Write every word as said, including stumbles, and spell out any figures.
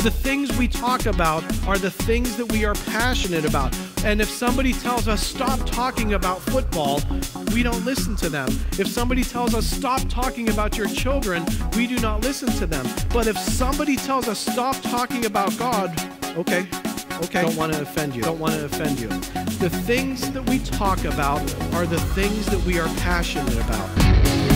The things we talk about are the things that we are passionate about. And if somebody tells us, stop talking about football, we don't listen to them. If somebody tells us, stop talking about your children, we do not listen to them. But if somebody tells us, stop talking about God, okay, okay, don't want to offend you, don't want to offend you. The things that we talk about are the things that we are passionate about.